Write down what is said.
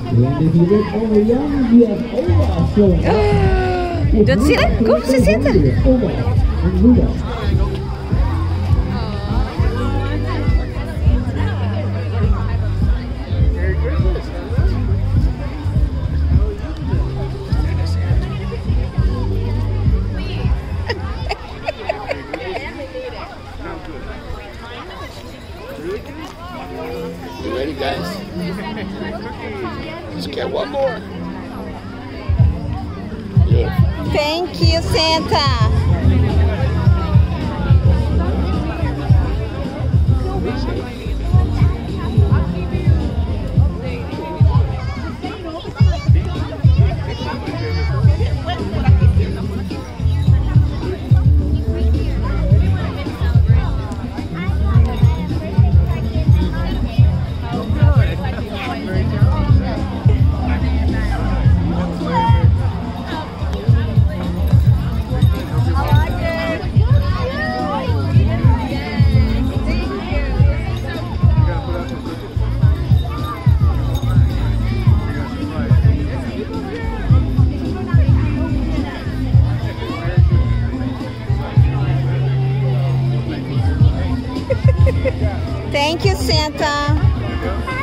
Don't see that? Kom, ze zitten. You ready, guys? Let's get one more. Yeah. Thank you, Santa. Thank you, Santa.